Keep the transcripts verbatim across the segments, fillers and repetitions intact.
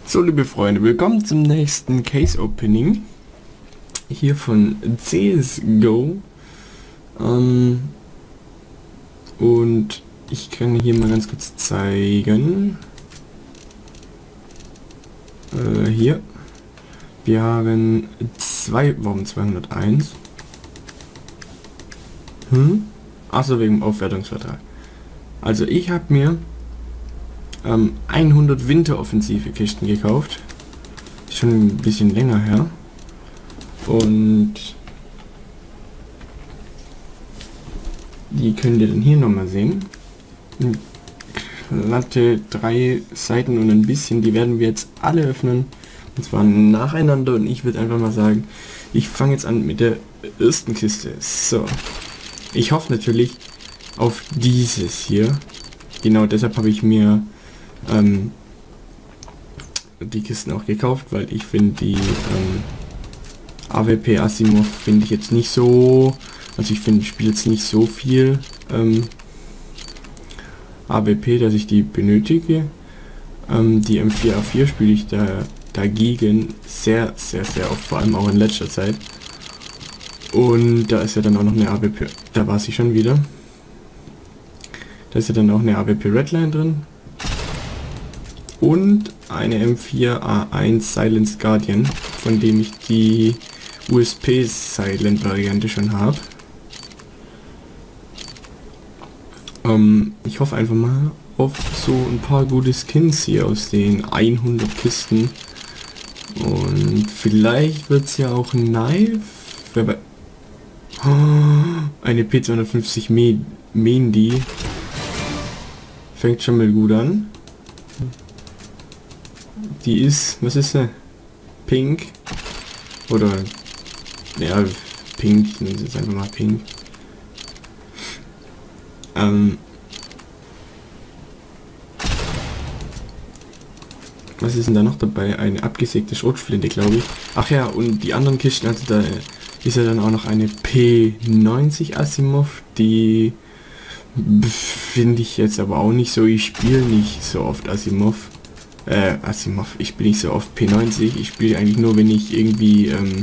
So, liebe Freunde, willkommen zum nächsten Case Opening hier von C S G O. Ähm, und ich kann hier mal ganz kurz zeigen. Äh, hier. Wir haben zwei, warum zweihunderteins? Hm? Achso, wegen dem Aufwertungsvertrag. Also ich habe mir ähm, hundert Winteroffensive Kisten gekauft. Schon ein bisschen länger her. Und die könnt ihr dann hier nochmal sehen. Glatte drei Seiten und ein bisschen, die werden wir jetzt alle öffnen. Und zwar nacheinander, und ich würde einfach mal sagen, ich fange jetzt an mit der ersten Kiste. So. Ich hoffe natürlich auf dieses hier. Genau deshalb habe ich mir ähm, die Kisten auch gekauft, weil ich finde die ähm, A W P Asimov finde ich jetzt nicht so, also ich finde, ich spiele jetzt nicht so viel ähm, A W P, dass ich die benötige. Ähm, die M vier A vier spiele ich da dagegen sehr, sehr, sehr oft, vor allem auch in letzter Zeit. Und da ist ja dann auch noch eine A W P, da war sie schon wieder. Da ist ja dann auch eine A W P Redline drin. Und eine M vier A eins Silent Guardian, von dem ich die U S P Silent Variante schon habe. Ähm, ich hoffe einfach mal auf so ein paar gute Skins hier aus den hundert Kisten. Und vielleicht wird es ja auch ein Knife. Oh, eine P zweihundertfünfzig Mendi. Fängt schon mal gut an. Die ist, was ist sie? Pink. Oder, ja, pink, ich nenne es jetzt einfach mal pink. Ähm. Was ist denn da noch dabei? Eine abgesägte Schrotflinte, glaube ich. Ach ja, und die anderen Kisten, also da ist ja dann auch noch eine P neunzig Asimov, die finde ich jetzt aber auch nicht so. Ich spiele nicht so oft Asimov. Äh, Asimov, ich spiele nicht so oft P neunzig. Ich spiele eigentlich nur, wenn ich irgendwie ähm,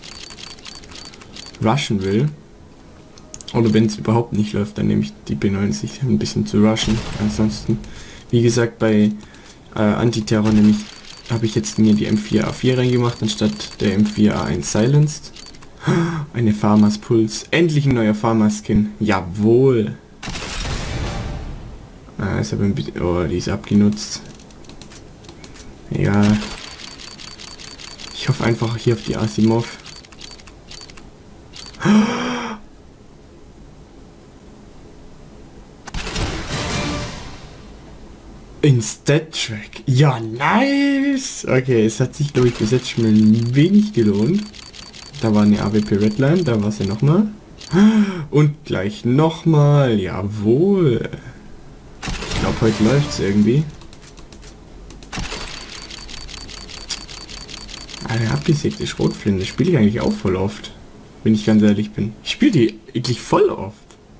rushen will. Oder wenn es überhaupt nicht läuft, dann nehme ich die P neunzig, ein bisschen zu rushen. Ansonsten, wie gesagt, bei äh, Antiterror nämlich habe ich jetzt mir die M vier A vier reingemacht, anstatt der M vier A eins Silenced. Eine Farmers Puls. Endlich ein neuer Farmers Skin. Jawohl. Ah, ist aber ein bisschen... Oh, die ist abgenutzt. Egal. Ich hoffe einfach hier auf die Asimov. In Stat-Track. Ja, nice. Okay, es hat sich, glaube ich, bis jetzt schon ein wenig gelohnt. Da war eine A W P Redline, da war sie nochmal. Und gleich nochmal. Jawohl. Ich glaube, heute läuft es irgendwie. Eine abgesägte Schrotflinte spiele ich eigentlich auch voll oft. Wenn ich ganz ehrlich bin. Ich spiele die wirklich voll oft.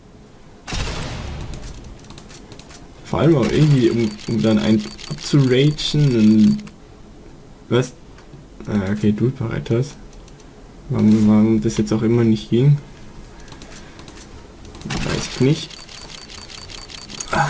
Vor allem auch irgendwie, um, um dann einen abzuragen und... Was? Ah, okay, du bereit hast. Warum, warum das jetzt auch immer nicht ging? Weiß ich nicht. Ah.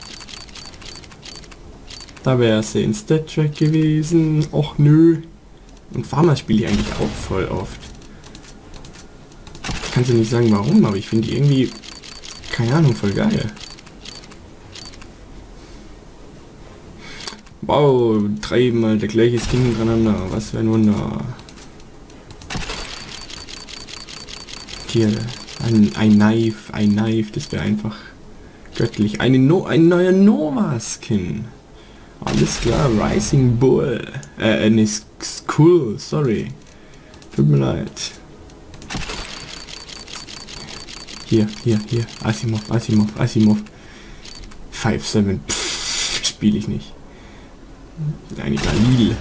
Da wäre es in Stat-Track gewesen. Och nö. Und Farmer spiele ich eigentlich auch voll oft. Ich kann dir nicht sagen warum, aber ich finde die irgendwie, keine Ahnung, voll geil. Wow, dreimal der gleiche Skin hintereinander. Was für ein Wunder. Hier, ein, ein Knife, ein Knife, das wäre einfach göttlich. Eine no ein neuer Nova-Skin. Alles klar, Rising Bull. Äh, ne, Skull, sorry. Tut mir leid. Hier, hier, hier. Asimov, Asimov, Asimov. fünf sieben. Spiele ich nicht. Eine Galil.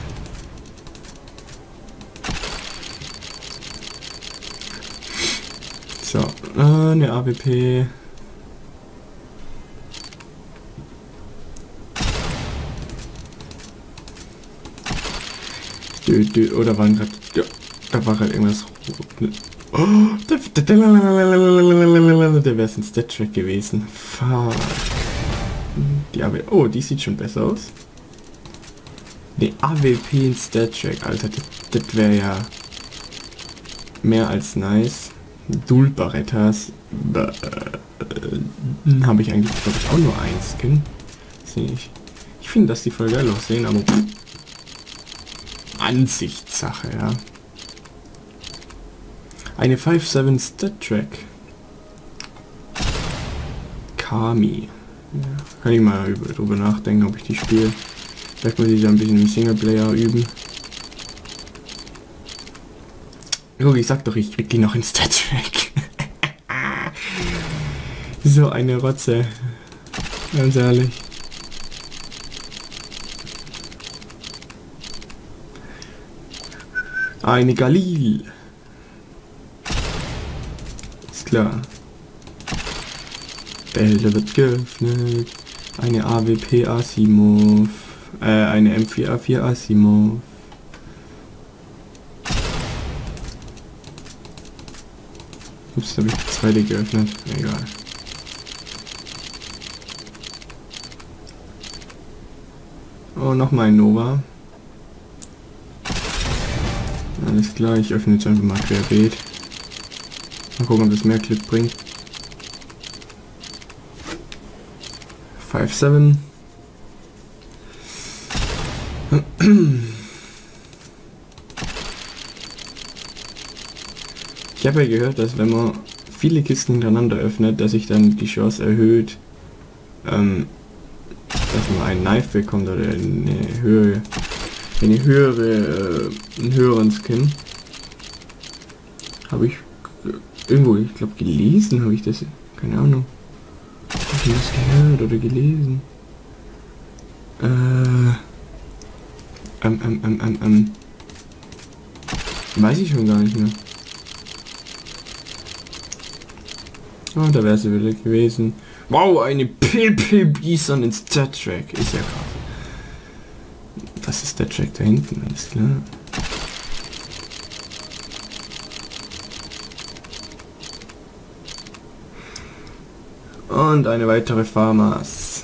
So, äh, eine A W P. Dö, dö, oder waren gerade... Ja, da war gerade irgendwas... Oh, der, der, der, der wäre ein Stat-Track gewesen. Fuck. Die A W... Oh, die sieht schon besser aus. Die A W P in Stat-Track, Alter. Das, das wäre ja... mehr als nice. Dual Barettas. Äh, habe ich eigentlich, glaube ich, auch nur ein Skin. Sehe ich. Ich finde, dass die voll geil aussehen, aber... Ansichtssache, ja. Eine fünf sieben Stat Track. Kami. Ja, kann ich mal über, drüber nachdenken, ob ich die spiele. Vielleicht muss ich da ein bisschen im Singleplayer üben. Guck, ich sag doch, ich krieg die noch in Stat Track. So eine Rotze. Ganz ehrlich. Eine Galil. Ist klar. Behälter wird geöffnet. Eine A W P Asimov. Äh, eine M vier A vier Asimov. Ups, da habe ich die zweite geöffnet. Egal. Oh, nochmal ein Nova. Alles klar, ich öffne jetzt einfach mal querbeet. Mal gucken, ob das mehr Glück bringt. fünf sieben. Ich habe ja gehört, dass wenn man viele Kisten hintereinander öffnet, dass sich dann die Chance erhöht, ähm, dass man einen Knife bekommt oder eine höhere, eine höhere, äh, einen höheren Skin. Habe ich irgendwo, ich glaube gelesen, habe ich das, keine Ahnung. Habe ich das gehört oder gelesen? Äh, ähm, ähm, ähm, ähm, ähm. Weiß ich schon gar nicht mehr. Oh, da wäre sie wieder gewesen. Wow, eine P P Bison in Stat Track. Ist ja krass. Das ist der Track da hinten, alles klar. Und eine weitere Farmers.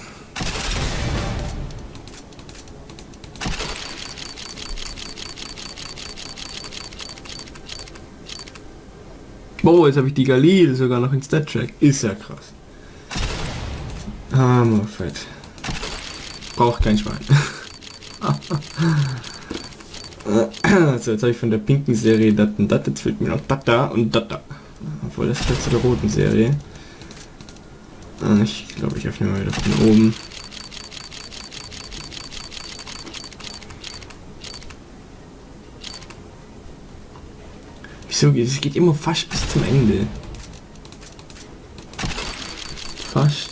Boah, jetzt habe ich die Galil sogar noch in Stat Track. Ist ja krass. Hammerfett. Braucht kein Schwein. Also jetzt habe ich von der pinken Serie das und das, jetzt fehlt mir noch das da und das da. Obwohl das ist zu der roten Serie. Ich glaube, ich öffne mal wieder von oben. Wieso geht es? geht immer fast bis zum Ende. Fast.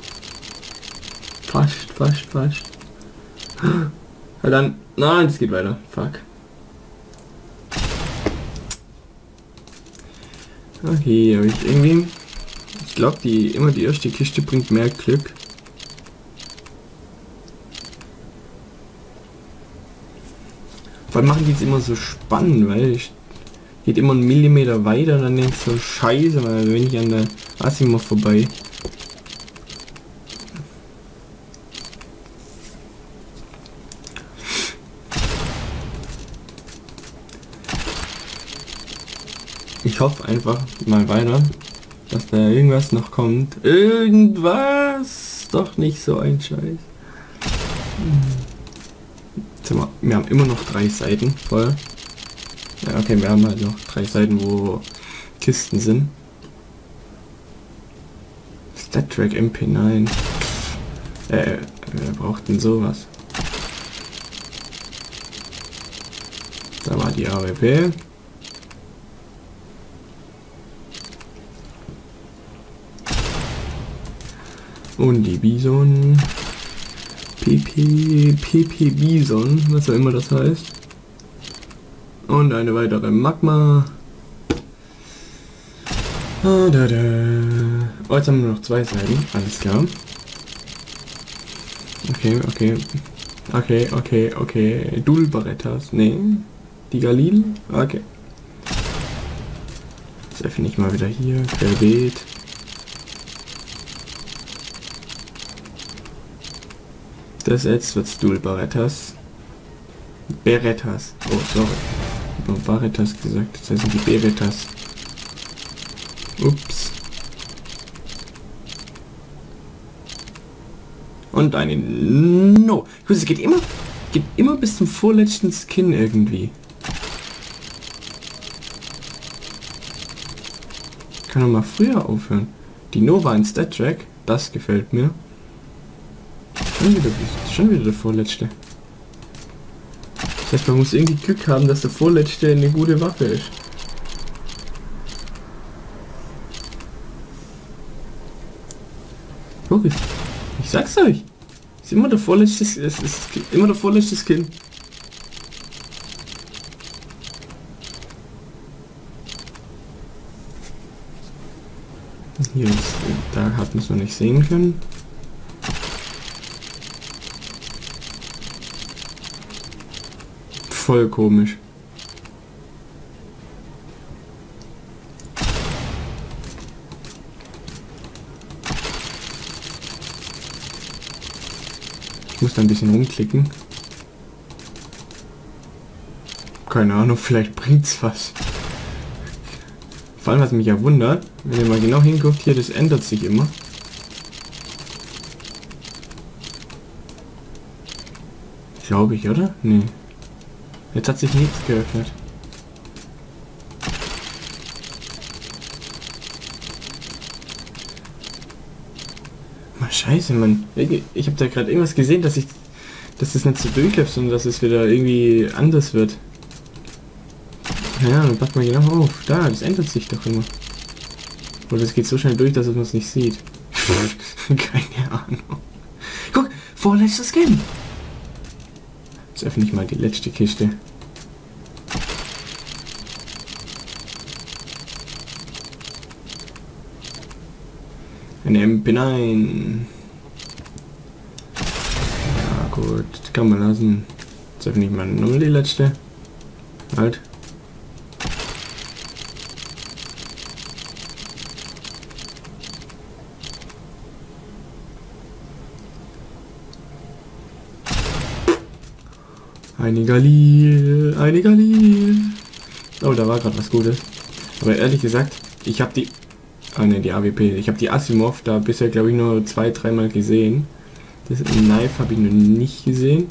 Fast, fast, fast. Ja, dann. Nein, es geht weiter. Fuck. Okay, aber ich irgendwie. Ich glaube, die immer die erste Kiste bringt mehr Glück. Weil machen die es immer so spannend, weil ich geht immer einen Millimeter weiter und dann denkst du so scheiße, weil wenn ich an der Asimov vorbei. Ich hoffe einfach mal weiter, dass da irgendwas noch kommt. Irgendwas! Doch nicht so ein Scheiß. Wir, wir haben immer noch drei Seiten voll. Ja, okay, wir haben halt noch drei Seiten, wo Kisten sind. Stat Track M P neun. Äh, wer braucht denn sowas? Da war die A W P. Und die Bison. P P, P P Bison, was auch immer das heißt. Und eine weitere Magma. Ah, da, da. Oh, jetzt haben wir noch zwei Seiten. Alles klar. Okay, okay. Okay, okay, okay. Dual Barettas. Nee. Die Galil? Okay. Jetzt öffne ich mal wieder hier. Querbeet. Das jetzt wird Stuhl Barettas. Berettas. Oh, sorry. Ich habe Barettas gesagt. Das heißt die Berettas. Ups. Und eine No. Gut, es geht immer, geht immer bis zum vorletzten Skin irgendwie. Kann doch mal früher aufhören. Die Nova in Stat Track, das gefällt mir. Schon wieder, schon wieder der vorletzte. Das heißt, man muss irgendwie Glück haben, dass der vorletzte eine gute Waffe ist. Guck, ich, ich sag's euch. Ist immer der vorletzte, es ist immer der vorletzte Skin. Hier ist, da hat man es noch nicht sehen können. Voll komisch. Ich muss da ein bisschen rumklicken. Keine Ahnung, vielleicht bringt's was. Vor allem, was mich ja wundert, wenn ihr mal genau hinguckt, hier, das ändert sich immer. Glaube ich, oder? Nee. Jetzt hat sich nichts geöffnet. Mal scheiße, Mann. Ich, ich habe da gerade irgendwas gesehen, dass ich, dass das nicht so durchläuft, sondern dass es wieder irgendwie anders wird. Ja, dann passt mal genau auf. Da, das ändert sich doch immer. Oder es geht so schnell durch, dass man es nicht sieht. Keine Ahnung. Guck, vorletztes Skin. Jetzt öffne ich mal die letzte Kiste. Eine M P neun. Ja gut, das kann man lassen. Jetzt öffne ich mal nochmal die letzte. Halt. Eine Galil, eine Galil. Oh, da war gerade was Gutes. Aber ehrlich gesagt, ich habe die... Ah ne, die A W P. Ich habe die Asimov da bisher, glaube ich, nur zwei, dreimal gesehen. Das Knife habe ich noch nicht gesehen.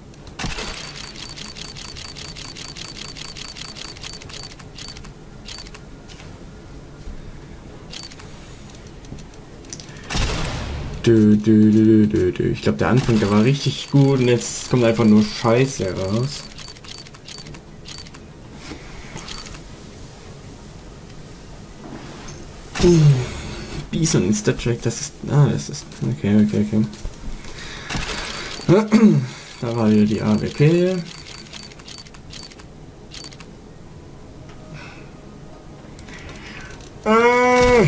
Dö, dö, dö, dö, dö. Ich glaube, der Anfang, der war richtig gut und jetzt kommt einfach nur Scheiße raus. Uh, Bison in Stat Track, das ist... Ah, das ist... Okay, okay, okay. Da war wieder die A W P. Ah.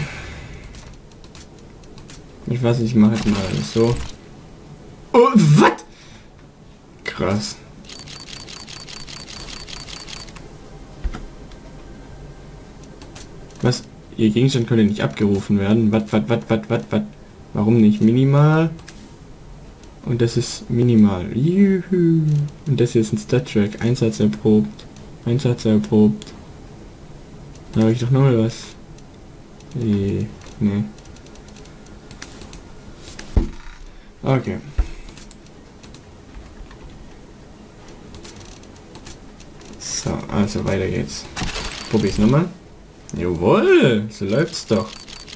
Ich weiß nicht, ich mache jetzt mal so. Oh, was? Krass. Was? Ihr Gegenstand könnte nicht abgerufen werden. Was, was, was, was, was, was? Warum nicht? Minimal. Und das ist minimal. Juhu. Und das hier ist ein Stat-Track. Einsatz erprobt. Einsatz erprobt. Da habe ich doch noch mal was. Nee. Nee. Okay. So, also weiter geht's. Probier's nochmal. Jawohl, so läuft's doch.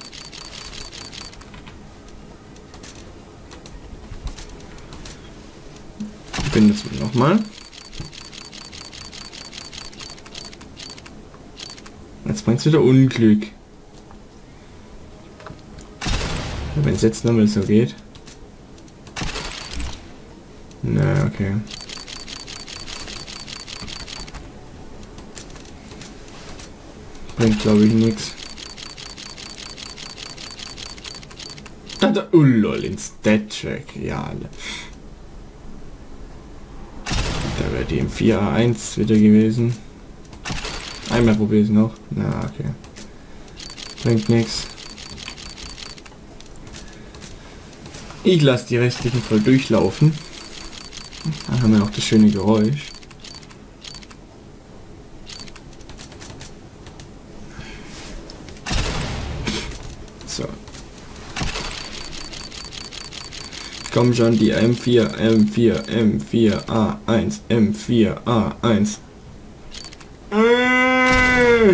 Ich bin jetzt nochmal. Jetzt bringt's wieder Unglück. Wenn es jetzt nochmal so geht. Na, okay. Bringt, glaube ich, nichts. Da, da, oh lol, in Stat-Track, ja, alle. Da wäre die im vier A eins wieder gewesen. Einmal probiere ich noch. Na, okay. Bringt nichts. Ich lasse die restlichen voll durchlaufen. Dann haben wir auch das schöne Geräusch. So. Komm schon, die M vier, M vier, M vier, A eins, M vier, A eins. Äh.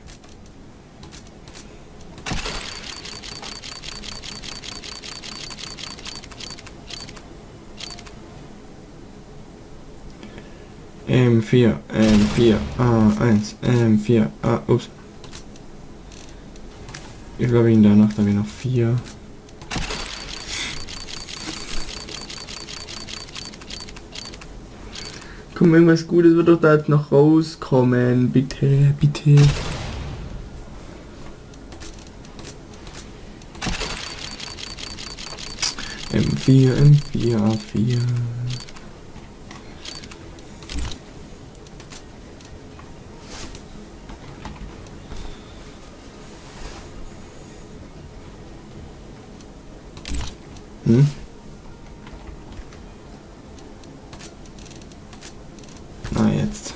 M vier, M vier, A eins, M vier, A, ups. Ich glaube, ihn danach, da wir noch vier. Komm, irgendwas Gutes wird doch da jetzt noch rauskommen. Bitte, bitte. M vier, M vier, A vier. Hm? Na jetzt.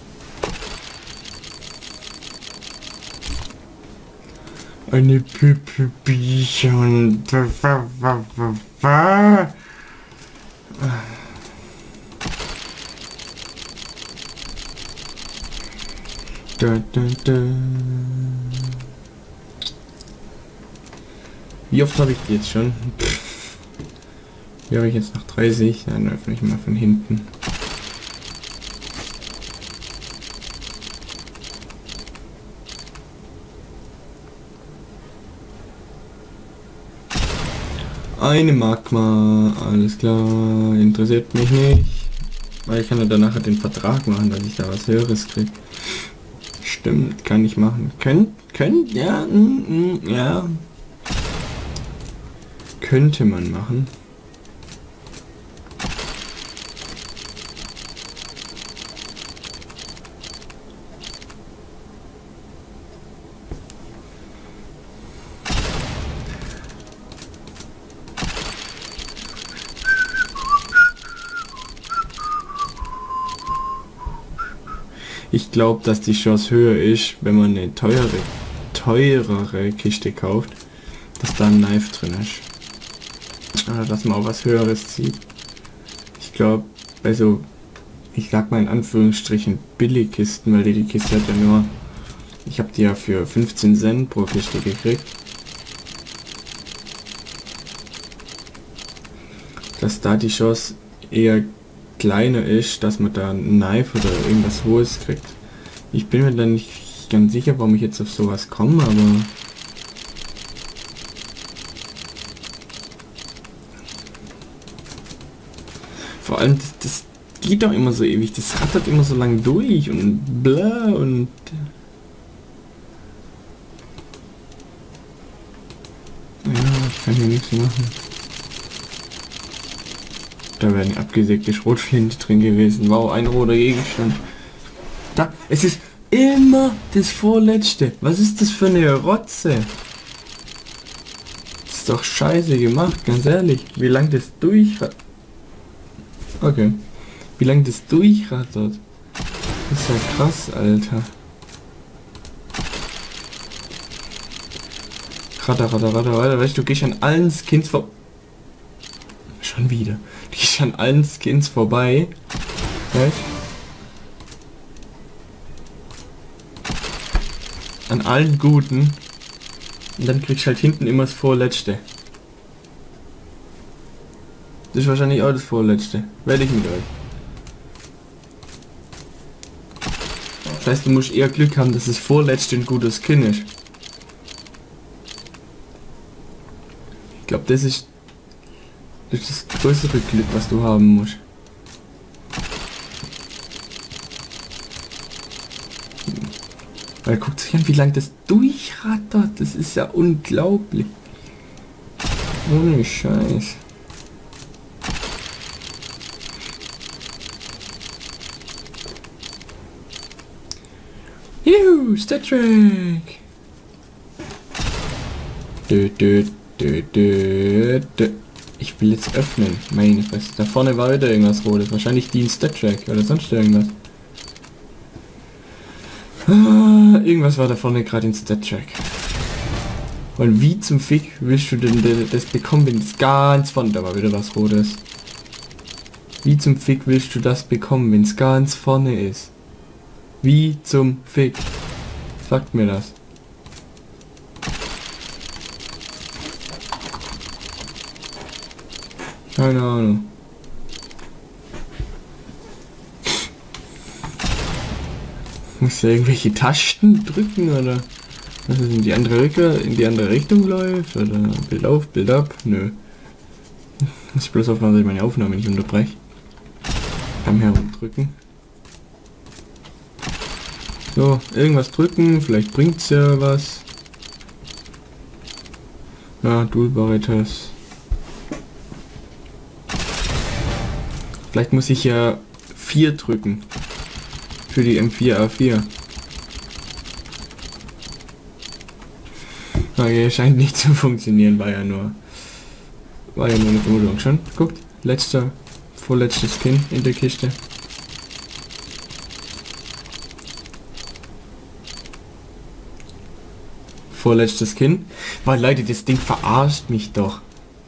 Eine Pipi-Bichen. Da, da, da. Wie oft habe ich die jetzt schon? Wie habe ich jetzt noch dreißig? Dann öffne ich mal von hinten. Eine Magma, alles klar, interessiert mich nicht. Weil ich kann ja danach den Vertrag machen, dass ich da was Höheres kriege. Stimmt, kann ich machen. Könnt, könnt, ja, mm, mm, ja. Könnte man machen. Ich glaube, dass die Chance höher ist, wenn man eine teure, teurere Kiste kauft, dass da ein Knife drin ist. Oder dass man auch was Höheres zieht. Ich glaube, also, ich sag mal in Anführungsstrichen Billigkisten, weil die, die Kiste hat ja nur, ich habe die ja für fünfzehn Cent pro Kiste gekriegt. Dass da die Chance eher kleiner ist, dass man da ein Knife oder irgendwas Hohes kriegt. Ich bin mir da nicht ganz sicher, warum ich jetzt auf sowas komme, aber vor allem das, das geht doch immer so ewig, das rattert immer so lang durch und bla und ja, ich kann hier nichts machen. Da wäre eine abgesägte Schrotflinte drin gewesen. Wow, ein roter Gegenstand. Da, es ist immer das vorletzte. Was ist das für eine Rotze? Das ist doch scheiße gemacht, ganz ehrlich. Wie lang das durchrattert. Okay. Wie lang das durchrattert. Das ist ja krass, Alter. Ratter, ratter, ratter, ratter. Weißt du, du gehst an allen Skins vor... Schon wieder. Du gehst an allen Skins vorbei. Weißt? An allen guten. Und dann kriegst du halt hinten immer das vorletzte. Das ist wahrscheinlich auch das vorletzte. Werde ich mit euch. Das heißt, du musst eher Glück haben, dass das vorletzte ein guter Skin ist. Ich glaube, das ist Das ist das größere Glück, was du haben musst. Weil guckt sich an, wie lange das durchrattert. Das ist ja unglaublich. Ohne Scheiß. Juhu. Wuhu, Star Trek. Dö, dö, dö, dö, dö. Ich will jetzt öffnen. Meine Fresse. Da vorne war wieder irgendwas Rotes. Wahrscheinlich die in Star Trek oder sonst irgendwas. Ah, irgendwas war da vorne gerade in Star Trek. Und wie zum Fick willst du denn das bekommen, wenn es ganz vorne... Da war wieder was Rotes. Wie zum Fick willst du das bekommen, wenn es ganz vorne ist? Wie zum Fick? Sagt mir das. Keine Ahnung. Muss ja irgendwelche Tasten drücken oder was ist in die andere Richtung, in die andere Richtung läuft oder Bild auf, Bild ab? Nö. Muss ich bloß aufmachen, dass ich meine Aufnahme nicht unterbreche. Beim Herumdrücken. So, irgendwas drücken, vielleicht bringt's ja was. Ja, Dual Barrettas. Vielleicht muss ich ja vier drücken. Für die M vier A vier. Okay, scheint nicht zu funktionieren, war ja nur... War ja nur eine Vermutung. Schon, guckt, letzter, vorletzter Skin in der Kiste. Vorletzter Skin. Weil Leute, das Ding verarscht mich doch.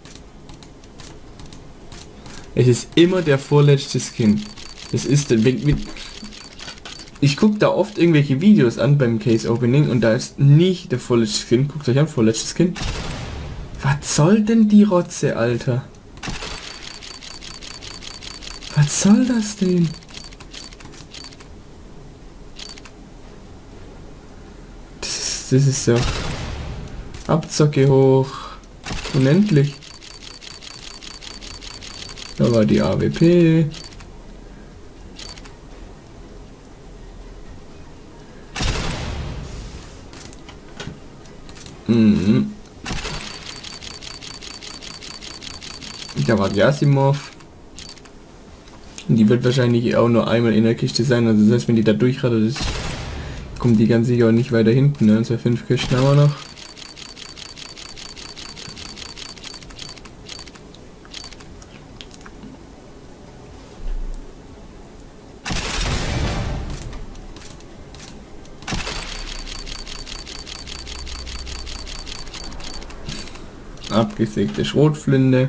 Es ist immer der vorletzte Skin. Das ist, wenn, wenn ich gucke da oft irgendwelche Videos an beim Case Opening und da ist nicht der vorletzte Skin. Guckt euch an, vorletzte Skin. Was soll denn die Rotze, Alter? Was soll das denn? Das ist, das ist ja Abzocke hoch. Unendlich. Da war die A W P. Mhm. Da war die Asimov. Die wird wahrscheinlich auch nur einmal in der Kiste sein. Also das heißt, wenn die da durchradert ist, kommt die ganz sicher auch nicht weiter hinten. Ne? Also fünf Kisten haben wir noch. Abgesägte Schrotflinte.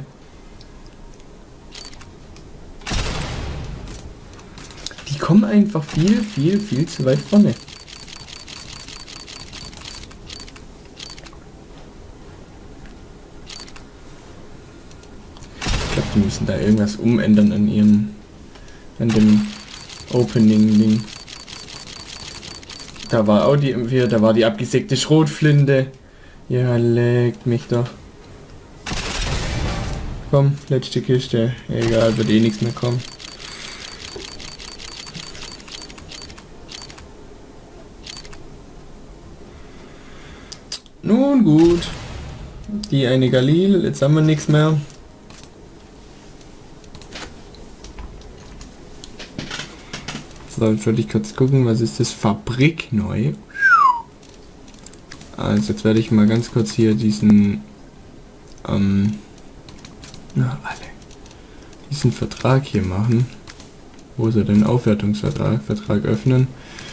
Die kommen einfach viel, viel, viel zu weit vorne. Ich glaube, die müssen da irgendwas umändern an ihrem, an dem Opening-Ding. Da war auch die M vier, da war die abgesägte Schrotflinte. Ja, leckt mich doch. Komm, letzte Kiste. Egal, wird eh nichts mehr kommen. Nun gut. Die eine Galil, jetzt haben wir nichts mehr. So, jetzt wollte ich kurz gucken, was ist das? Fabrik neu. Also jetzt werde ich mal ganz kurz hier diesen ähm, na, alle. diesen Vertrag hier machen. Wo ist er denn? Aufwertungsvertrag, Vertrag öffnen.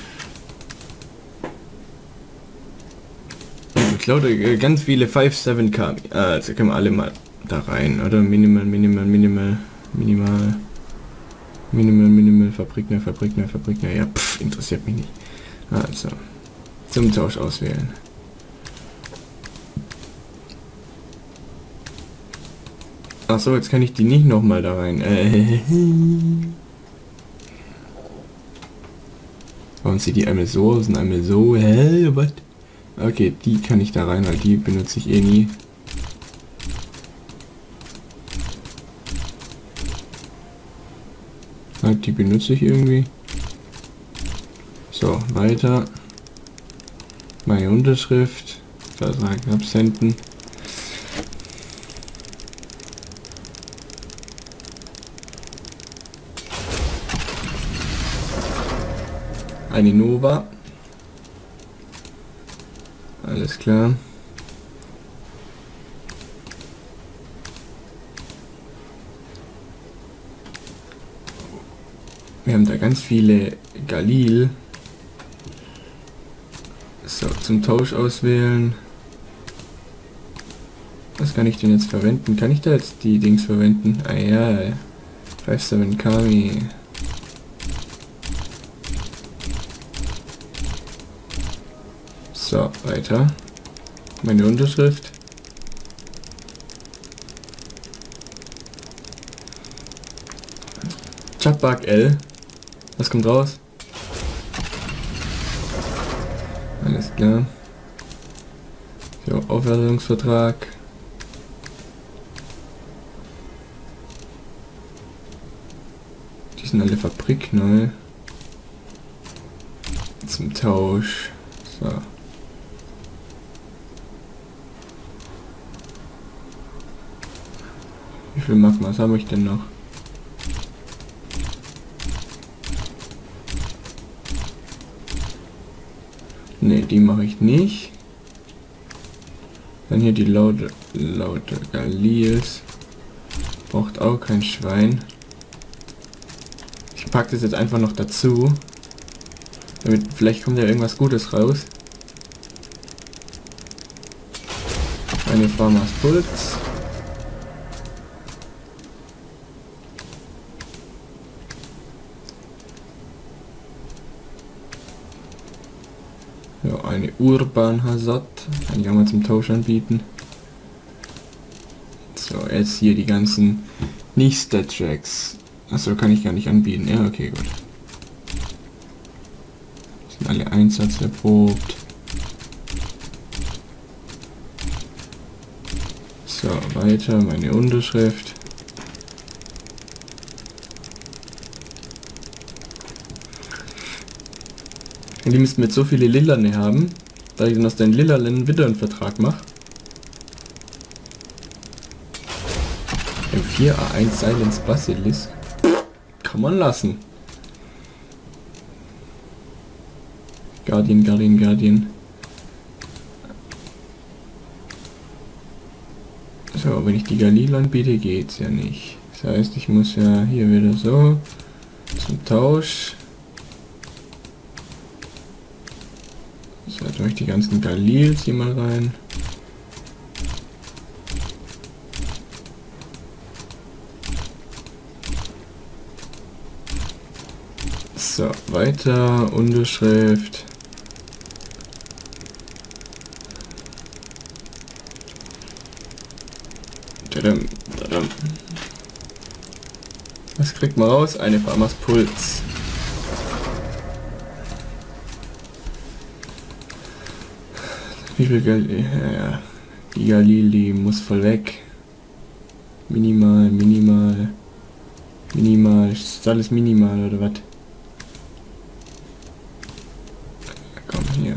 Ich glaube, ganz viele fünf sieben K. Also können wir alle mal da rein, oder? Minimal, minimal, minimal, minimal, minimal, minimal, Fabrik neu, Fabrik neu, Fabrik neu. Ja, pff, interessiert mich nicht. Also, zum Tausch auswählen. Ach so, jetzt kann ich die nicht noch mal da rein. Äh, warum sieht die einmal so aus und einmal so? Hä, was? Okay, die kann ich da rein, weil die benutze ich eh nie. Ja, die benutze ich irgendwie. So, weiter. Meine Unterschrift. Vertrag absenden. Eine Nova. Alles klar. Wir haben da ganz viele Galil. So, zum Tausch auswählen. Was kann ich denn jetzt verwenden? Kann ich da jetzt die Dings verwenden? Ah ja, fünf sieben Kami. So, weiter. Meine Unterschrift. Chatbug L. Was kommt raus? Alles klar. So, Aufwertungsvertrag. Die sind alle fabrikneu. Zum Tausch. So. Wie viel Magmas habe ich denn noch? Ne, die mache ich nicht. Dann hier die laute, laute Galils. Braucht auch kein Schwein. Ich packe das jetzt einfach noch dazu. Damit, vielleicht kommt ja irgendwas Gutes raus. Eine Farmers Puls. Ja, eine Urban Hazard. Kann ich auch mal zum Tausch anbieten. So, jetzt hier die ganzen Nicht-Stat-Tracks. Achso, kann ich gar nicht anbieten. Ja, okay, gut. Sind alle Einsatz erprobt. So, weiter, meine Unterschrift. Und die müssten mit so viele Lilane haben, da ich dann aus den Lilanen wieder einen Vertrag mache. M vier A eins Silence Basilisk. Kann man lassen. Guardian, Guardian, Guardian. So, wenn ich die Galil anbiete, geht's ja nicht. Das heißt, ich muss ja hier wieder so zum Tausch. So, jetzt mache ich die ganzen Galils hier mal rein. So, weiter, Unterschrift. Tadam, tadam. Was kriegt man raus? Eine Farmers Puls. Wie viel Geld? Ja, ja. Die Galili muss voll weg. Minimal, minimal. Minimal. Ist alles minimal oder was? Komm hier.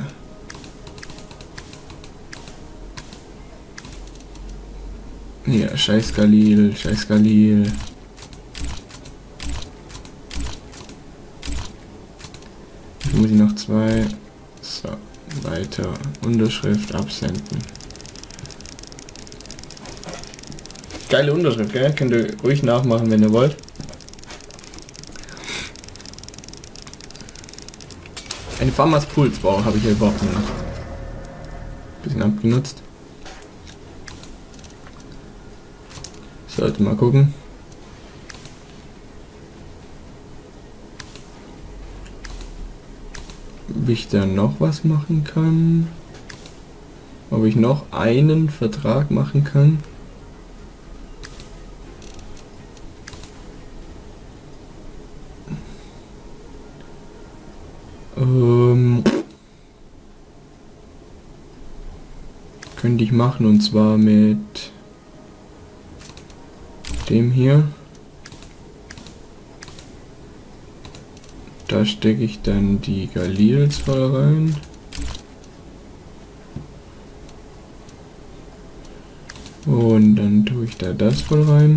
Hier, scheiß Galil, scheiß Galil. Jetzt muss ich noch zwei. So, weiter. Unterschrift absenden. Geile Unterschrift, gell? Könnt ihr ruhig nachmachen, wenn ihr wollt. Eine Farmers Puls, wow, habe ich ja überhaupt noch nicht. Bisschen abgenutzt. Sollte mal gucken. Ob ich da noch was machen kann. Ob ich noch einen Vertrag machen kann. Ähm, könnte ich machen, und zwar mit dem hier. Da stecke ich dann die Galils voll rein. Und dann tue ich da das voll rein.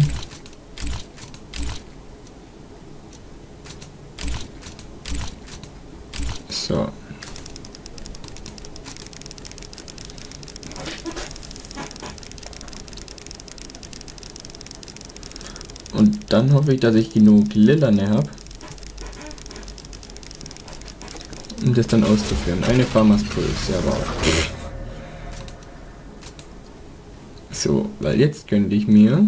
So. Und dann hoffe ich, dass ich genug Lilane habe, um das dann auszuführen. Eine Farmers Pulse, ja, wow. So, weil jetzt könnte ich mir...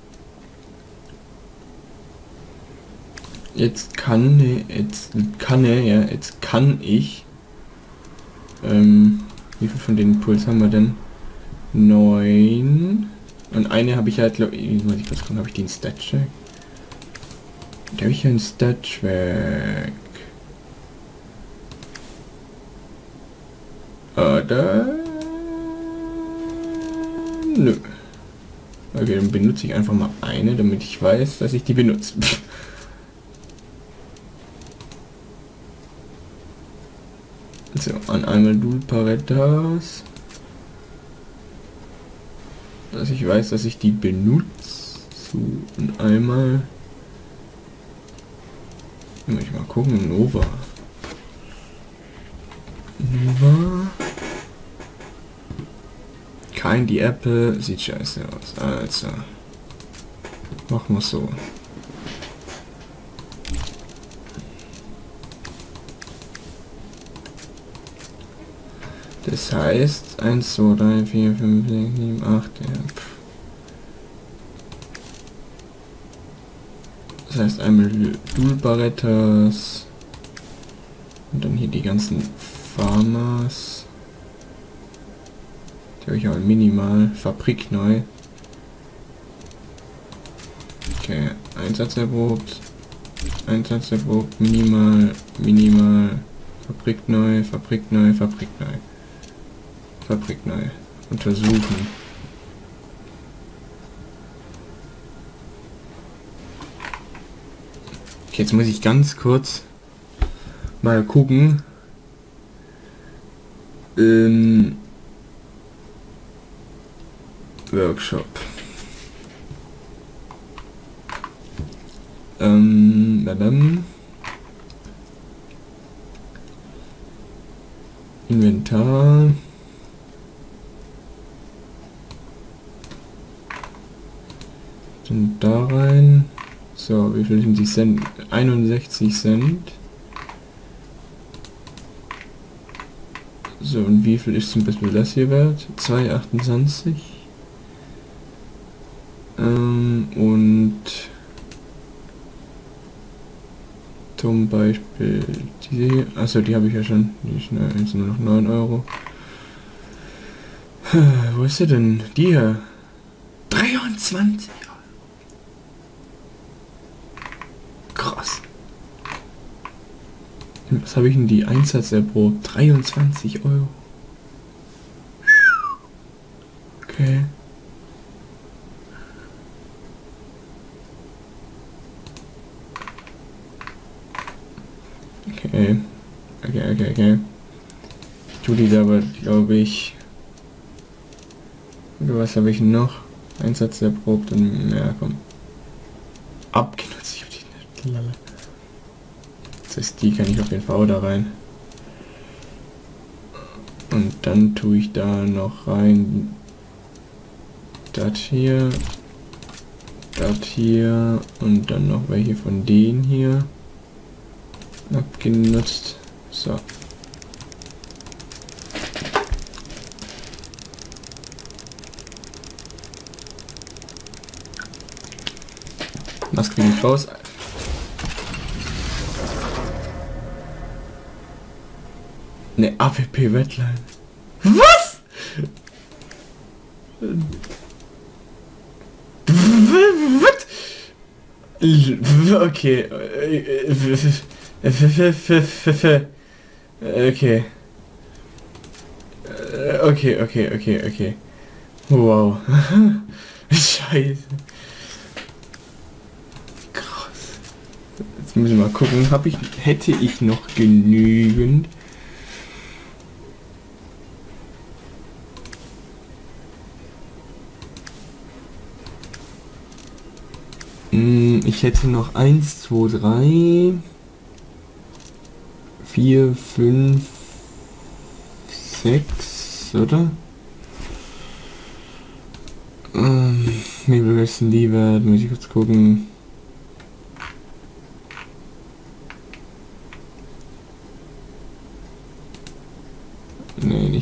Jetzt kann... Jetzt kann er, ja, jetzt kann ich... Ähm, wie viel von den Puls haben wir denn? Neun. Und eine habe ich halt, glaube ich, muss ich kurz gucken, habe ich den Stat-Check? Da habe ich ja einen Stat-Check. Oder? Nö. Okay, dann benutze ich einfach mal eine, damit ich weiß, dass ich die benutze. So, an einmal Dulparettas. Dass ich weiß, dass ich die benutze. So, und einmal... Muss ich mal gucken, Nova. Nova. Kein die Apple. Sieht scheiße aus. Also. Machen wir so. Das heißt eins, zwei, drei, vier, fünf, sechs, sieben, acht. Ja. Das heißt einmal Dulparettas. Und dann hier die ganzen Farmers. Die habe ich auch minimal. Fabrik neu. Okay, Einsatz erprobt. Einsatz erprobt. Minimal. Minimal. Fabrik neu. Fabrik neu. Fabrik neu. Fabrik neu. Untersuchen. Okay, jetzt muss ich ganz kurz mal gucken. Ähm, Workshop. Ähm, dann Inventar. Dann da rein. So, wie viel sind die Cent? einundsechzig Cent. So, und wie viel ist zum Beispiel das hier wert? zwei Komma achtundzwanzig. Ähm, und zum Beispiel diese hier. Achso, die habe ich ja schon. Die sind nur noch neun Euro. Wo ist sie denn? Die hier. dreiundzwanzig. Krass. Was habe ich denn die Einsatz erprobt? dreiundzwanzig Euro. Okay. Okay. Okay, okay, okay. Tu die aber, glaube ich. Oder was habe ich noch? Einsatz erprobt und ja, komm. Abgenutzt. Ich hab die nicht. Lala. Das heißt, die kann ich auf jeden Fall auch da rein. Und dann tue ich da noch rein. Das hier. Das hier. Und dann noch welche von denen hier. Abgenutzt. So. Was kriege ich raus? Ne, A W P Redline. Was? Was? Okay. Okay. Okay, okay, okay, okay. Wow. Scheiße. Krass. Jetzt müssen wir mal gucken. Hab ich, hätte ich noch genügend? Ich hätte noch eins, zwei, drei, vier, fünf, sechs, oder? Ähm, wie viel müssen die werden? Muss ich kurz gucken.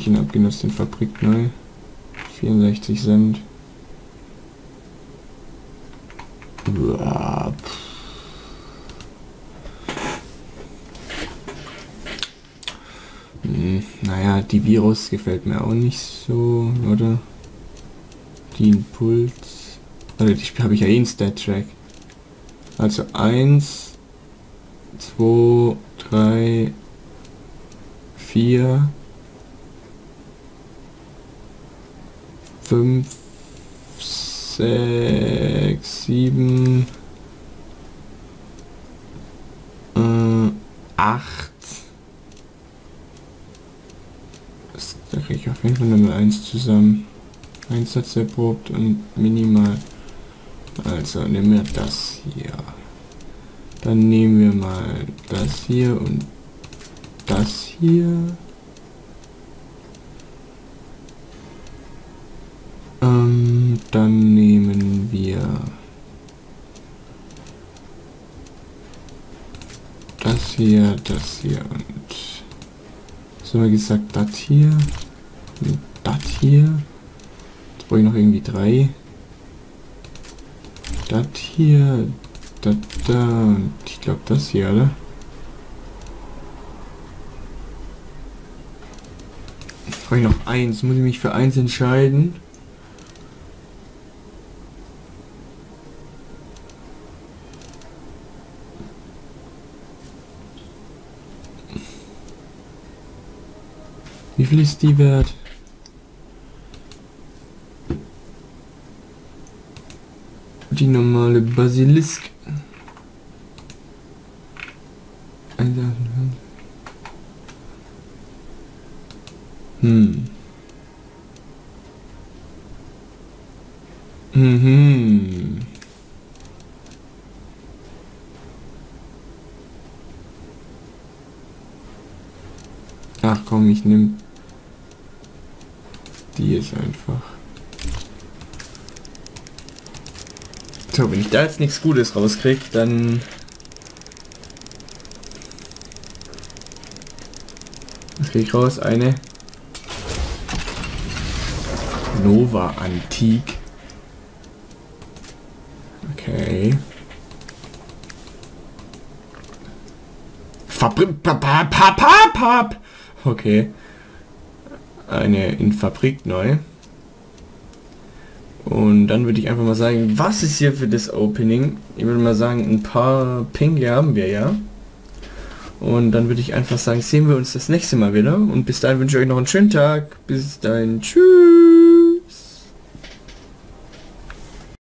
ich ihn abgenutzt in Fabrik neu. vierundsechzig Cent. Uah, hm, naja, die Virus gefällt mir auch nicht so, oder? Die Impuls. Also die habe ich ja eh in Stat-Track. Also eins, zwei, drei, vier, fünf, sechs, sieben, äh, acht. Das, da kriege ich auf jeden Fall Nummer eins zusammen. Einsatz erprobt und minimal. Also nehmen wir das hier. Dann nehmen wir mal das hier und das hier. Ähm, dann nehmen wir das hier, das hier und was haben wir gesagt, das hier und das hier. Jetzt brauche ich noch irgendwie drei. Das hier, das da und ich glaube das hier, oder? Jetzt brauche ich noch eins, muss ich mich für eins entscheiden. Wie viel ist die wert? Die normale Basilisk. Hm. Mhm. Ach komm, ich nehme die jetzt einfach. So, wenn ich da jetzt nichts Gutes rauskriege, dann was kriege ich raus? Eine Nova Antique. Okay. Fabrik. Papapapap. Okay. Eine in Fabrik neu. Und dann würde ich einfach mal sagen, was ist hier für das Opening? Ich würde mal sagen, ein paar Pinge haben wir ja. Und dann würde ich einfach sagen, sehen wir uns das nächste Mal wieder. Und bis dahin wünsche ich euch noch einen schönen Tag. Bis dahin. Tschüss.